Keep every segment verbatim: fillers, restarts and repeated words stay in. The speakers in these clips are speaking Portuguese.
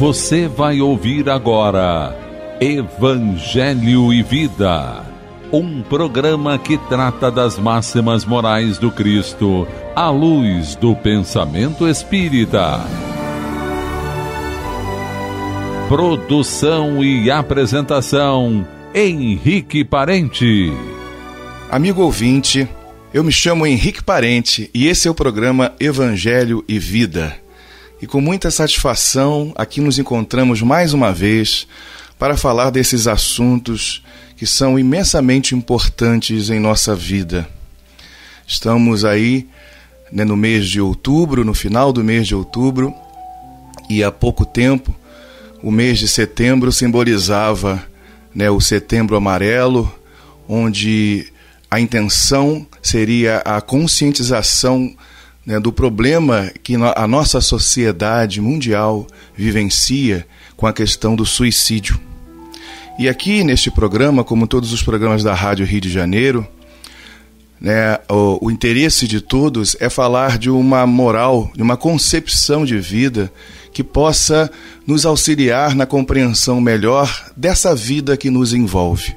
Você vai ouvir agora Evangelho e Vida, um programa que trata das máximas morais do Cristo à luz do pensamento espírita. Produção e apresentação, Henrique Parente. Amigo ouvinte, eu me chamo Henrique Parente e esse é o programa Evangelho e Vida. E com muita satisfação, aqui nos encontramos mais uma vez para falar desses assuntos que são imensamente importantes em nossa vida. Estamos aí, né, no mês de outubro, no final do mês de outubro, e há pouco tempo, o mês de setembro simbolizava, né, o Setembro Amarelo, onde a intenção seria a conscientização, né, do problema que a nossa sociedade mundial vivencia com a questão do suicídio. E aqui neste programa, como todos os programas da Rádio Rio de Janeiro, né, o, o interesse de todos é falar de uma moral, de uma concepção de vida que possa nos auxiliar na compreensão melhor dessa vida que nos envolve.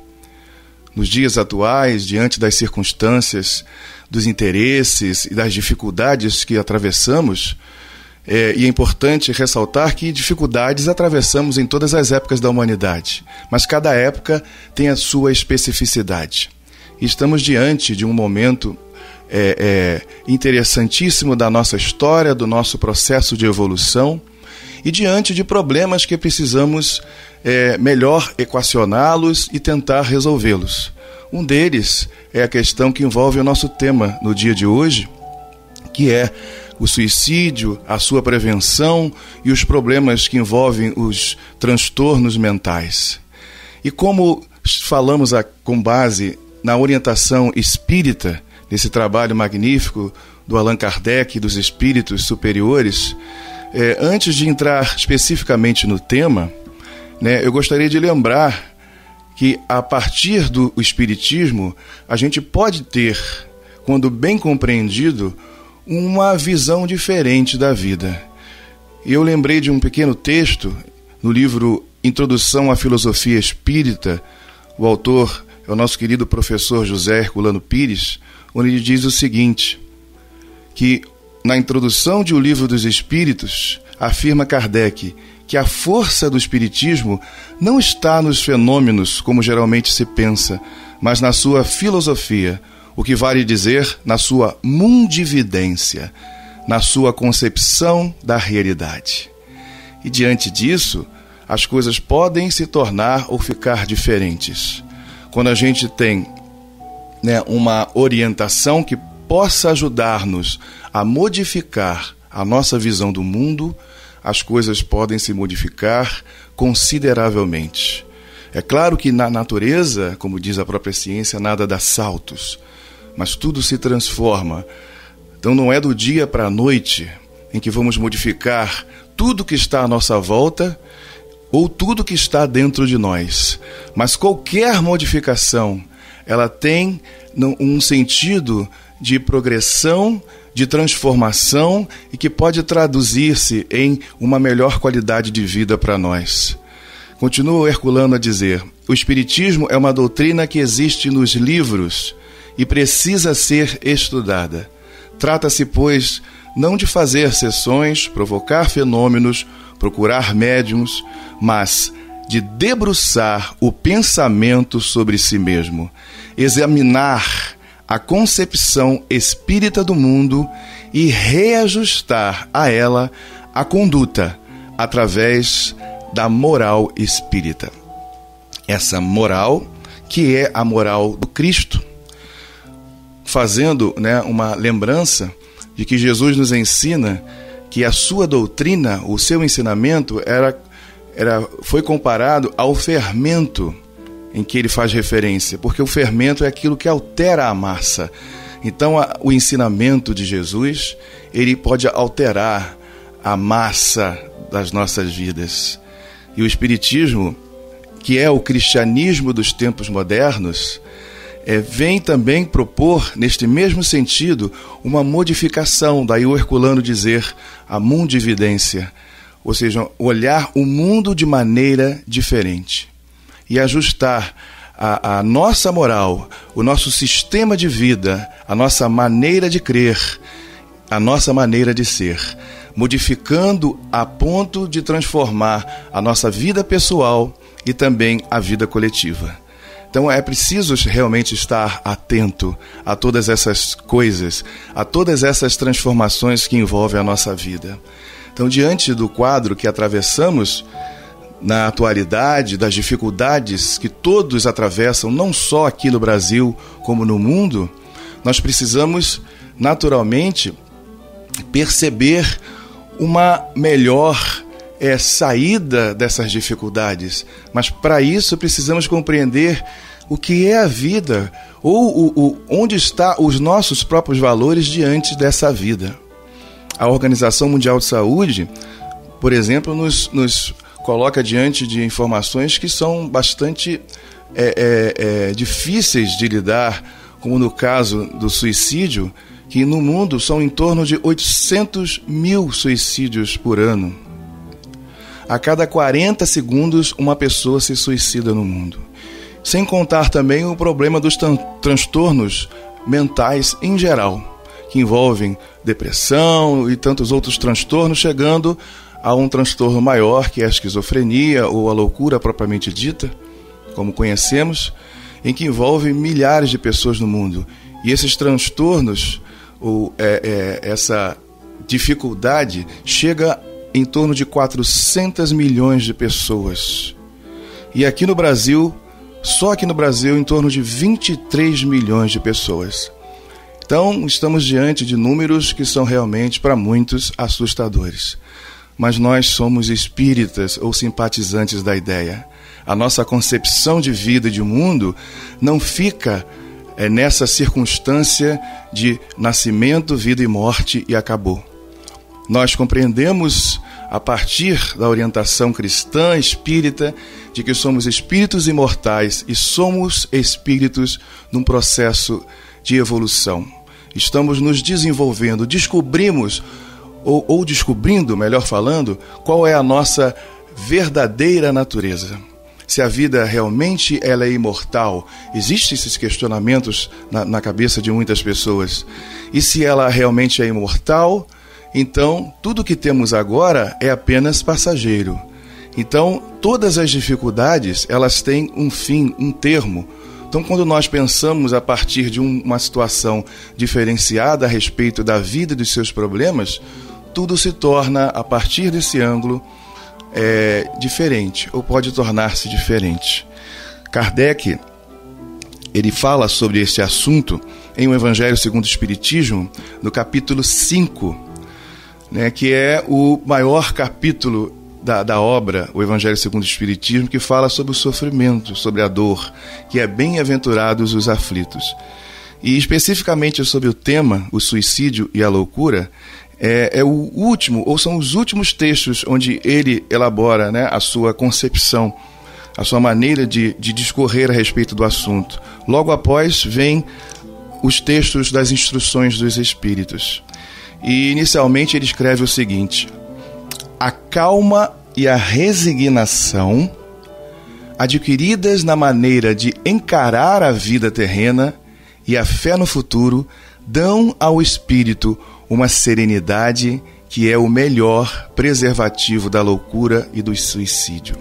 Nos dias atuais, diante das circunstâncias, dos interesses e das dificuldades que atravessamos, é, e é importante ressaltar que dificuldades atravessamos em todas as épocas da humanidade, mas cada época tem a sua especificidade. E estamos diante de um momento é, é, interessantíssimo da nossa história, do nosso processo de evolução, e diante de problemas que precisamos é, melhor equacioná-los e tentar resolvê-los. Um deles é a questão que envolve o nosso tema no dia de hoje, que é o suicídio, a sua prevenção e os problemas que envolvem os transtornos mentais. E como falamos a, com base na orientação espírita, nesse trabalho magnífico do Allan Kardec e dos espíritos superiores, é, antes de entrar especificamente no tema, né, eu gostaria de lembrar que a partir do Espiritismo a gente pode ter, quando bem compreendido, uma visão diferente da vida. E eu lembrei de um pequeno texto no livro Introdução à Filosofia Espírita. O autor é o nosso querido professor José Herculano Pires, onde ele diz o seguinte, que na introdução de O Livro dos Espíritos, afirma Kardec que a força do Espiritismo não está nos fenômenos, como geralmente se pensa, mas na sua filosofia, o que vale dizer na sua mundividência, na sua concepção da realidade. E diante disso, as coisas podem se tornar ou ficar diferentes. Quando a gente tem, né, uma orientação que possa ajudar-nos a modificar a nossa visão do mundo, as coisas podem se modificar consideravelmente. É claro que na natureza, como diz a própria ciência, nada dá saltos, mas tudo se transforma. Então não é do dia para a noite em que vamos modificar tudo que está à nossa volta ou tudo que está dentro de nós. Mas qualquer modificação, ela tem um sentido de progressão, de transformação e que pode traduzir-se em uma melhor qualidade de vida para nós. Continua o Herculano a dizer, o Espiritismo é uma doutrina que existe nos livros e precisa ser estudada. Trata-se, pois, não de fazer sessões, provocar fenômenos, procurar médiuns, mas de debruçar o pensamento sobre si mesmo, examinar a concepção espírita do mundo e reajustar a ela a conduta através da moral espírita. Essa moral que é a moral do Cristo, fazendo, né, uma lembrança de que Jesus nos ensina que a sua doutrina, o seu ensinamento era, era, foi comparado ao fermento em que ele faz referência, porque o fermento é aquilo que altera a massa. Então, a, o ensinamento de Jesus, ele pode alterar a massa das nossas vidas. E o Espiritismo, que é o cristianismo dos tempos modernos, é, vem também propor, neste mesmo sentido, uma modificação, daí o Herculano dizer a mundividência, ou seja, olhar o mundo de maneira diferente e ajustar a, a nossa moral, o nosso sistema de vida, a nossa maneira de crer, a nossa maneira de ser, modificando a ponto de transformar a nossa vida pessoal e também a vida coletiva. Então é preciso realmente estar atento a todas essas coisas, a todas essas transformações que envolvem a nossa vida. Então, diante do quadro que atravessamos na atualidade, das dificuldades que todos atravessam, não só aqui no Brasil, como no mundo, nós precisamos, naturalmente, perceber uma melhor é, saída dessas dificuldades. Mas, para isso, precisamos compreender o que é a vida, ou o, o, onde estão os nossos próprios valores diante dessa vida. A Organização Mundial de Saúde, por exemplo, nos, nos coloca diante de informações que são bastante é, é, é, difíceis de lidar, como no caso do suicídio, que no mundo são em torno de oitocentos mil suicídios por ano. A cada quarenta segundos, uma pessoa se suicida no mundo. Sem contar também o problema dos tran- transtornos mentais em geral, que envolvem depressão e tantos outros transtornos, chegando a um transtorno maior, que é a esquizofrenia ou a loucura propriamente dita, como conhecemos, em que envolve milhares de pessoas no mundo. E esses transtornos, ou é, é, essa dificuldade, chega em torno de quatrocentos milhões de pessoas. E aqui no Brasil, só aqui no Brasil, em torno de vinte e três milhões de pessoas. Então, estamos diante de números que são realmente, para muitos, assustadores. Mas nós somos espíritas ou simpatizantes da ideia. A nossa concepção de vida e de mundo não fica é, nessa circunstância de nascimento, vida e morte e acabou. Nós compreendemos, a partir da orientação cristã, espírita, de que somos espíritos imortais e somos espíritos num processo de evolução. Estamos nos desenvolvendo, descobrimos, ou, ou descobrindo, melhor falando, qual é a nossa verdadeira natureza. Se a vida realmente ela é imortal, existem esses questionamentos na, na cabeça de muitas pessoas. E se ela realmente é imortal, então tudo que temos agora é apenas passageiro. Então, todas as dificuldades, elas têm um fim, um termo. Então, quando nós pensamos a partir de um, uma situação diferenciada a respeito da vida e dos seus problemas, tudo se torna, a partir desse ângulo, é, diferente, ou pode tornar-se diferente. Kardec, ele fala sobre este assunto em O Evangelho segundo o Espiritismo, no capítulo cinco, né, que é o maior capítulo Da, da obra, o Evangelho segundo o Espiritismo, que fala sobre o sofrimento, sobre a dor, que é bem-aventurados os aflitos. E especificamente sobre o tema, o suicídio e a loucura, é, é o último, ou são os últimos textos onde ele elabora, né, a sua concepção, a sua maneira de, de discorrer a respeito do assunto. Logo após, vem os textos das instruções dos Espíritos. E inicialmente ele escreve o seguinte: a calma e a resignação, adquiridas na maneira de encarar a vida terrena e a fé no futuro, dão ao espírito uma serenidade que é o melhor preservativo da loucura e do suicídio.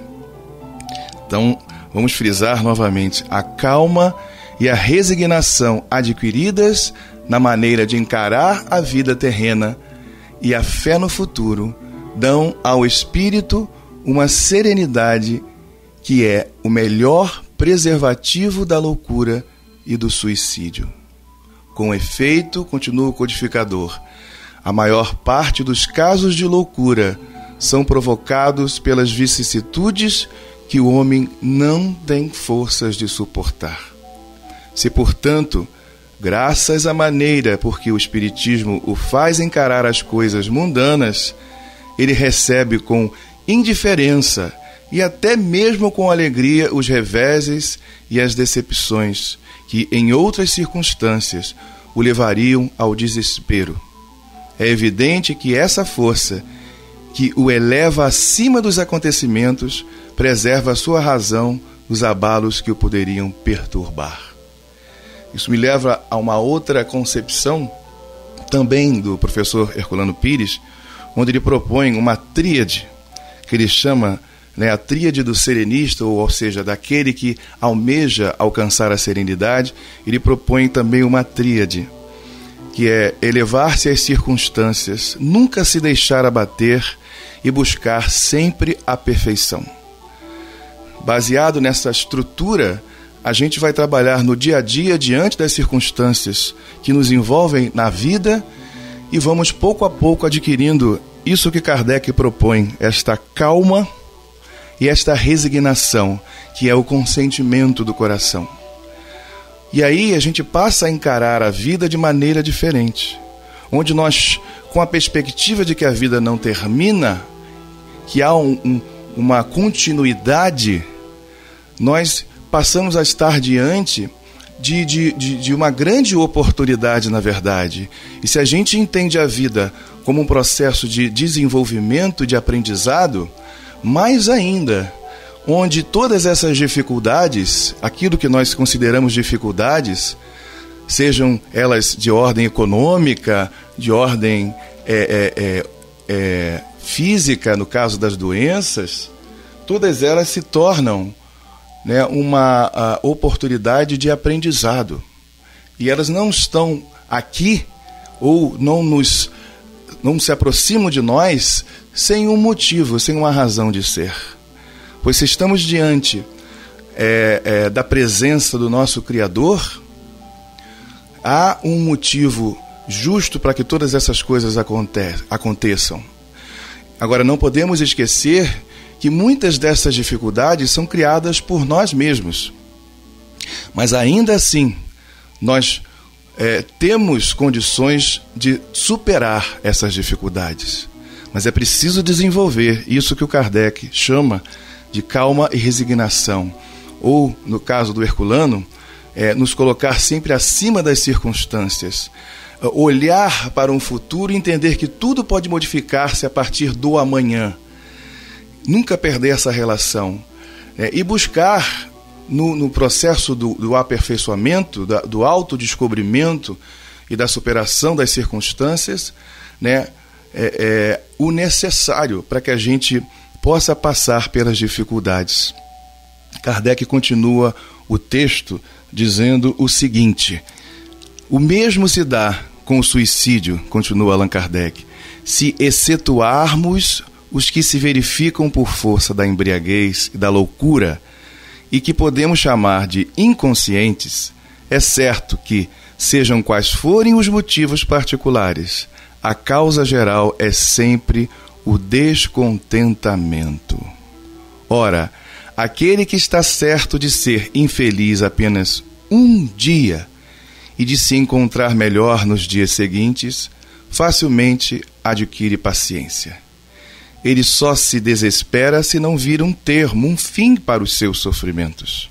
Então, vamos frisar novamente: a calma e a resignação adquiridas na maneira de encarar a vida terrena e a fé no futuro dão ao espírito uma serenidade que é o melhor preservativo da loucura e do suicídio. Com efeito, continua o codificador, a maior parte dos casos de loucura são provocados pelas vicissitudes que o homem não tem forças de suportar. Se, portanto, graças à maneira por que o Espiritismo o faz encarar as coisas mundanas, ele recebe com indiferença e até mesmo com alegria os reveses e as decepções que, em outras circunstâncias, o levariam ao desespero. É evidente que essa força que o eleva acima dos acontecimentos, preserva a sua razão dos abalos que o poderiam perturbar. Isso me leva a uma outra concepção, também do professor Herculano Pires, onde ele propõe uma tríade, que ele chama, né, a tríade do serenista, ou, ou seja, daquele que almeja alcançar a serenidade. Ele propõe também uma tríade, que é elevar-se às circunstâncias, nunca se deixar abater e buscar sempre a perfeição. Baseado nessa estrutura, a gente vai trabalhar no dia a dia diante das circunstâncias que nos envolvem na vida e vamos pouco a pouco adquirindo isso que Kardec propõe, esta calma e esta resignação, que é o consentimento do coração. E aí a gente passa a encarar a vida de maneira diferente, onde nós, com a perspectiva de que a vida não termina, que há um, um, uma continuidade, nós passamos a estar diante de, de, de, de uma grande oportunidade, na verdade. E se a gente entende a vida como um processo de desenvolvimento, de aprendizado, mais ainda, onde todas essas dificuldades, aquilo que nós consideramos dificuldades, sejam elas de ordem econômica, de ordem é, é, é, é, física, no caso das doenças, todas elas se tornam, né, uma oportunidade de aprendizado. E elas não estão aqui, ou não, nos, não se aproximam de nós sem um motivo, sem uma razão de ser. Pois se estamos diante é, é, da presença do nosso Criador, há um motivo justo para que todas essas coisas aconte- aconteçam. Agora, não podemos esquecer que muitas dessas dificuldades são criadas por nós mesmos. Mas ainda assim, nós é, temos condições de superar essas dificuldades. Mas é preciso desenvolver isso que o Kardec chama de calma e resignação. Ou, no caso do Herculano, é, nos colocar sempre acima das circunstâncias. Olhar para um futuro e entender que tudo pode modificar-se a partir do amanhã. Nunca perder essa relação, né? E buscar no, no processo do, do aperfeiçoamento, da, do autodescobrimento e da superação das circunstâncias, né? é, é, o necessário para que a gente possa passar pelas dificuldades. Kardec continua o texto dizendo o seguinte: o mesmo se dá com o suicídio, continua Allan Kardec, se excetuarmos os que se verificam por força da embriaguez e da loucura e que podemos chamar de inconscientes. É certo que, sejam quais forem os motivos particulares, a causa geral é sempre o descontentamento. Ora, aquele que está certo de ser infeliz apenas um dia e de se encontrar melhor nos dias seguintes, facilmente adquire paciência. Ele só se desespera se não vir um termo, um fim para os seus sofrimentos.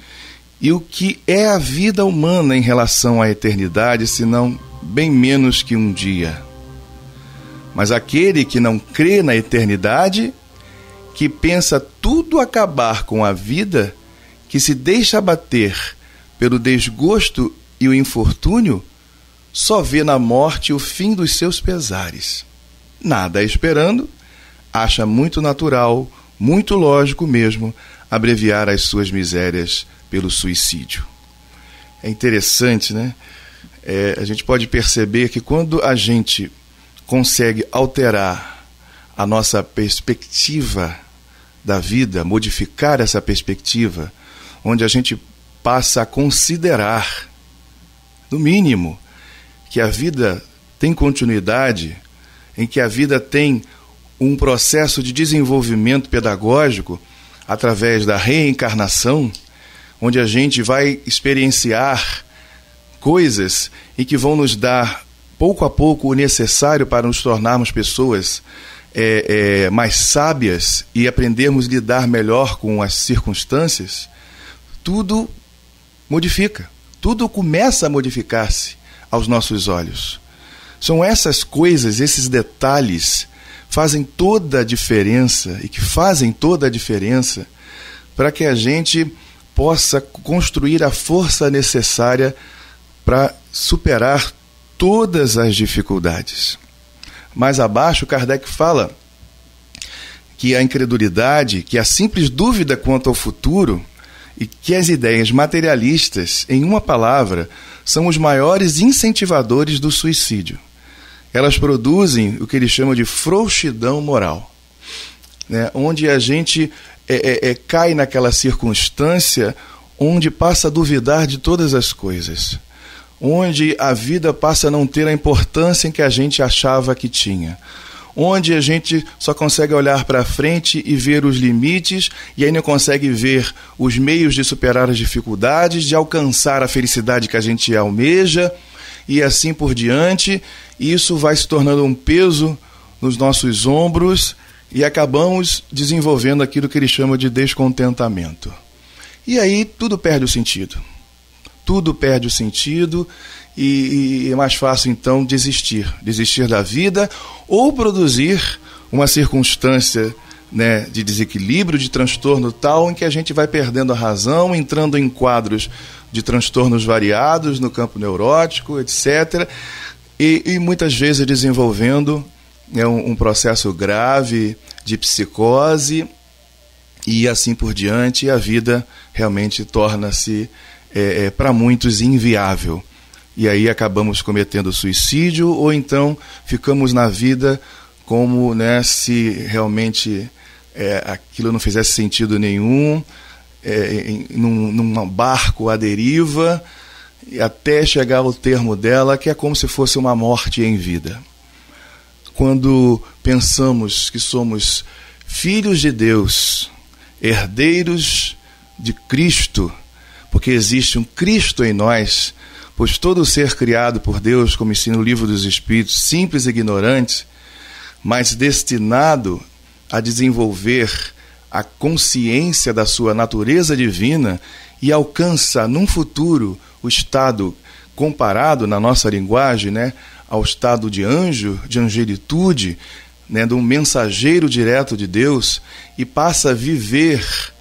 E o que é a vida humana em relação à eternidade, senão bem menos que um dia? Mas aquele que não crê na eternidade, que pensa tudo acabar com a vida, que se deixa abater pelo desgosto e o infortúnio, só vê na morte o fim dos seus pesares. Nada esperando, acha muito natural, muito lógico mesmo, abreviar as suas misérias pelo suicídio. É interessante, né? É, a gente pode perceber que quando a gente consegue alterar a nossa perspectiva da vida, modificar essa perspectiva, onde a gente passa a considerar, no mínimo, que a vida tem continuidade, em que a vida tem um processo de desenvolvimento pedagógico através da reencarnação, onde a gente vai experienciar coisas e que vão nos dar, pouco a pouco, o necessário para nos tornarmos pessoas é, é, mais sábias e aprendermos a lidar melhor com as circunstâncias. Tudo modifica, tudo começa a modificar-se aos nossos olhos. São essas coisas, esses detalhes fazem toda a diferença e que fazem toda a diferença para que a gente possa construir a força necessária para superar todas as dificuldades. Mais abaixo, Kardec fala que a incredulidade, que a simples dúvida quanto ao futuro e que as ideias materialistas, em uma palavra, são os maiores incentivadores do suicídio. Elas produzem o que ele chama de frouxidão moral, né? Onde a gente é, é, é, cai naquela circunstância onde passa a duvidar de todas as coisas, onde a vida passa a não ter a importância em que a gente achava que tinha, onde a gente só consegue olhar para frente e ver os limites e aí não consegue ver os meios de superar as dificuldades, de alcançar a felicidade que a gente almeja e assim por diante. E isso vai se tornando um peso nos nossos ombros e acabamos desenvolvendo aquilo que ele chama de descontentamento. E aí tudo perde o sentido. Tudo perde o sentido e, e é mais fácil então desistir. Desistir da vida ou produzir uma circunstância, né, de desequilíbrio, de transtorno tal em que a gente vai perdendo a razão, entrando em quadros de transtornos variados no campo neurótico, etcétera. E, e muitas vezes desenvolvendo, né, um, um processo grave de psicose e assim por diante, e a vida realmente torna-se, é, é, para muitos, inviável. E aí acabamos cometendo suicídio ou então ficamos na vida como, né, se realmente é, aquilo não fizesse sentido nenhum, é, em, num, num barco à deriva, até chegar ao termo dela, que é como se fosse uma morte em vida. Quando pensamos que somos filhos de Deus, herdeiros de Cristo, porque existe um Cristo em nós, pois todo ser criado por Deus, como ensina o Livro dos Espíritos, simples e ignorante, mas destinado a desenvolver a consciência da sua natureza divina e alcança num futuro o estado comparado na nossa linguagem, né, ao estado de anjo, de angelitude, né, de um mensageiro direto de Deus, e passa a viver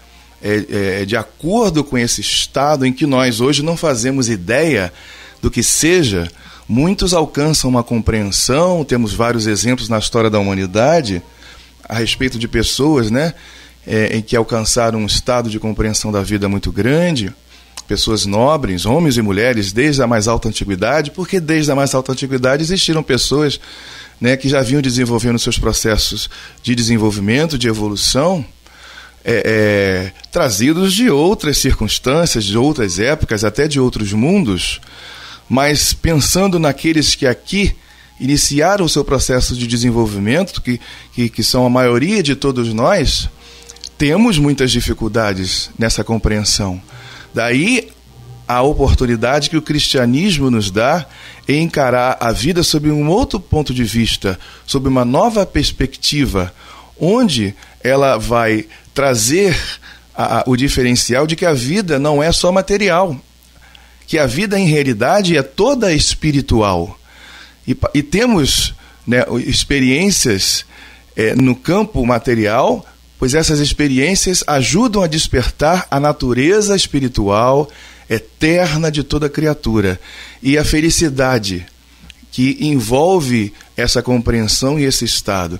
é, é, de acordo com esse estado em que nós hoje não fazemos ideia do que seja. Muitos alcançam uma compreensão, temos vários exemplos na história da humanidade a respeito de pessoas, né, é, em que alcançaram um estado de compreensão da vida muito grande, pessoas nobres, homens e mulheres, desde a mais alta antiguidade, porque desde a mais alta antiguidade existiram pessoas, né, que já vinham desenvolvendo seus processos de desenvolvimento, de evolução, é, é, trazidos de outras circunstâncias, de outras épocas, até de outros mundos, mas pensando naqueles que aqui iniciaram o seu processo de desenvolvimento, que, que, que são a maioria de todos nós, temos muitas dificuldades nessa compreensão. Daí a oportunidade que o cristianismo nos dá em encarar a vida sob um outro ponto de vista, sob uma nova perspectiva, onde ela vai trazer a, a, o diferencial de que a vida não é só material, que a vida em realidade é toda espiritual. E, e temos, né, experiências é, no campo material, pois essas experiências ajudam a despertar a natureza espiritual eterna de toda criatura. E a felicidade que envolve essa compreensão e esse estado.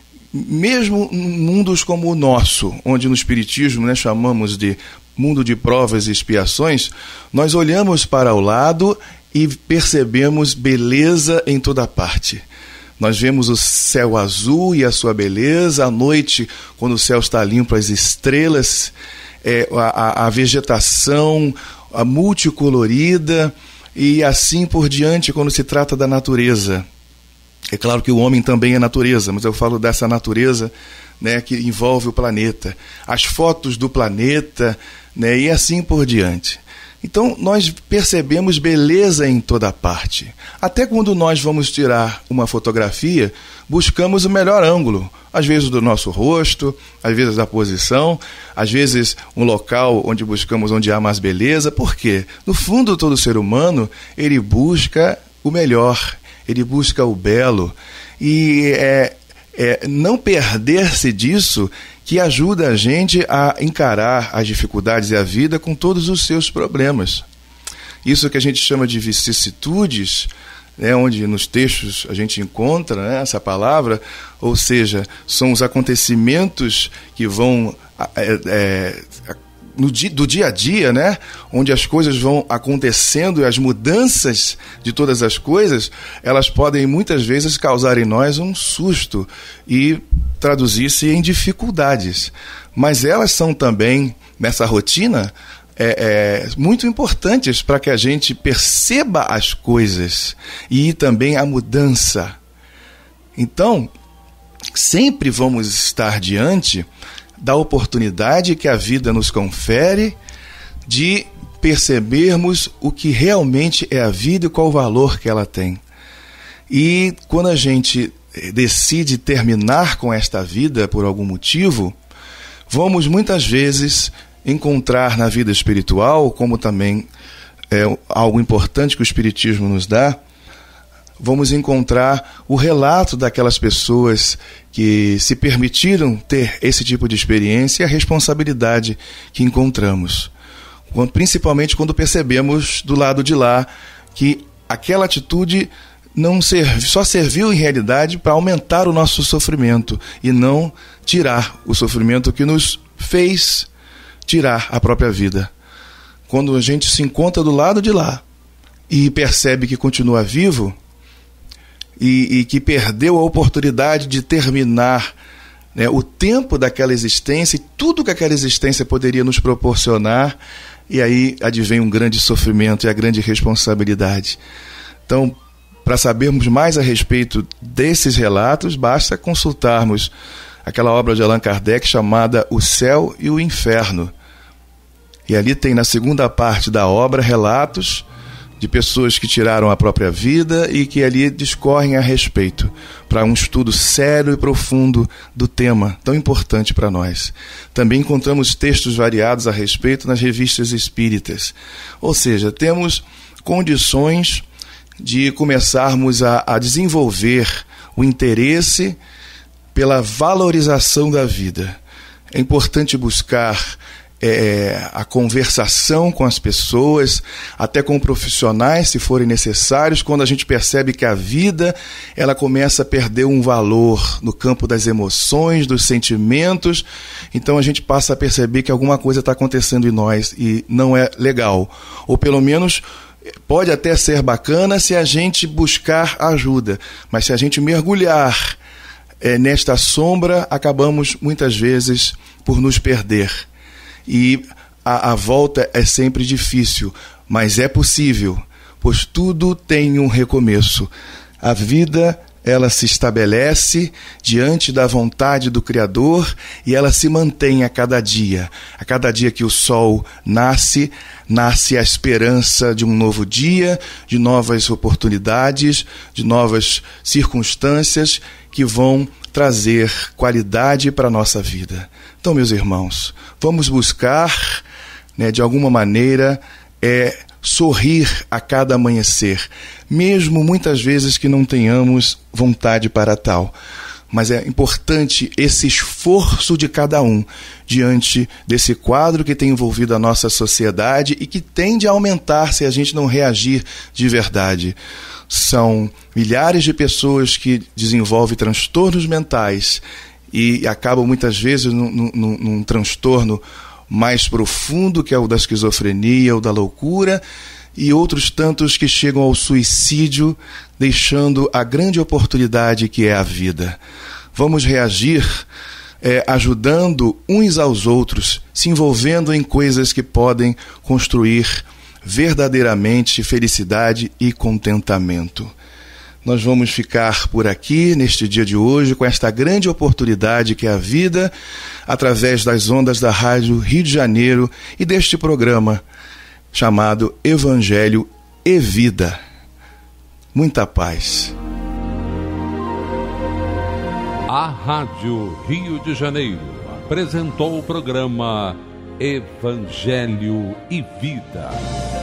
Mesmo em mundos como o nosso, onde no Espiritismo, né, chamamos de mundo de provas e expiações, nós olhamos para o lado e percebemos beleza em toda parte. Nós vemos o céu azul e a sua beleza, à noite, quando o céu está limpo, as estrelas, é, a, a vegetação, a multicolorida, e assim por diante quando se trata da natureza. É claro que o homem também é natureza, mas eu falo dessa natureza, né, que envolve o planeta. As fotos do planeta, né, e assim por diante. Então, nós percebemos beleza em toda parte. Até quando nós vamos tirar uma fotografia, buscamos o melhor ângulo. Às vezes do nosso rosto, às vezes da posição, às vezes um local onde buscamos onde há mais beleza. Por quê? No fundo, todo ser humano, ele busca o melhor, ele busca o belo. E é, é não perder-se disso, que ajuda a gente a encarar as dificuldades e a vida com todos os seus problemas. Isso que a gente chama de vicissitudes, né, onde nos textos a gente encontra, né, essa palavra, ou seja, são os acontecimentos que vão é, é, no dia, do dia a dia, né, onde as coisas vão acontecendo e as mudanças de todas as coisas, elas podem muitas vezes causar em nós um susto e traduzir-se em dificuldades. Mas elas são também, nessa rotina, É, é, muito importantes para que a gente perceba as coisas e também a mudança. Então, sempre vamos estar diante da oportunidade que a vida nos confere de percebermos o que realmente é a vida e qual o valor que ela tem. E quando a gente decide terminar com esta vida por algum motivo, vamos muitas vezes encontrar na vida espiritual, como também é algo importante que o Espiritismo nos dá, vamos encontrar o relato daquelas pessoas que se permitiram ter esse tipo de experiência e a responsabilidade que encontramos. Principalmente quando percebemos do lado de lá que aquela atitude não servi, só serviu em realidade para aumentar o nosso sofrimento e não tirar o sofrimento que nos fez tirar a própria vida. Quando a gente se encontra do lado de lá e percebe que continua vivo e, e que perdeu a oportunidade de terminar, né, o tempo daquela existência e tudo que aquela existência poderia nos proporcionar, e aí advém um grande sofrimento e a grande responsabilidade. Então, para sabermos mais a respeito desses relatos, basta consultarmos aquela obra de Allan Kardec chamada O Céu e o Inferno. E ali tem na segunda parte da obra relatos de pessoas que tiraram a própria vida e que ali discorrem a respeito, para um estudo sério e profundo do tema tão importante para nós. Também encontramos textos variados a respeito nas revistas espíritas. Ou seja, temos condições de começarmos a, a desenvolver o interesse pela valorização da vida. É importante buscar é, a conversação com as pessoas, até com profissionais, se forem necessários, quando a gente percebe que a vida ela começa a perder um valor no campo das emoções, dos sentimentos. Então a gente passa a perceber que alguma coisa está acontecendo em nós e não é legal. Ou pelo menos pode até ser bacana se a gente buscar ajuda, mas se a gente mergulhar É, nesta sombra, acabamos muitas vezes por nos perder. E a, a volta é sempre difícil, mas é possível, pois tudo tem um recomeço. A vida, ela se estabelece diante da vontade do Criador e ela se mantém a cada dia. A cada dia que o sol nasce, nasce a esperança de um novo dia, de novas oportunidades, de novas circunstâncias que vão trazer qualidade para a nossa vida. Então, meus irmãos, vamos buscar, né, de alguma maneira, é, sorrir a cada amanhecer, mesmo muitas vezes que não tenhamos vontade para tal. Mas é importante esse esforço de cada um diante desse quadro que tem envolvido a nossa sociedade e que tende a aumentar se a gente não reagir de verdade. São milhares de pessoas que desenvolvem transtornos mentais e acabam muitas vezes num, num, num transtorno mais profundo, que é o da esquizofrenia ou da loucura, e outros tantos que chegam ao suicídio, deixando a grande oportunidade que é a vida. Vamos reagir é, ajudando uns aos outros, se envolvendo em coisas que podem construir verdadeiramente felicidade e contentamento. Nós vamos ficar por aqui neste dia de hoje com esta grande oportunidade que é a vida, através das ondas da Rádio Rio de Janeiro e deste programa chamado Evangelho e Vida. Muita paz. A Rádio Rio de Janeiro apresentou o programa Evangelho e Vida.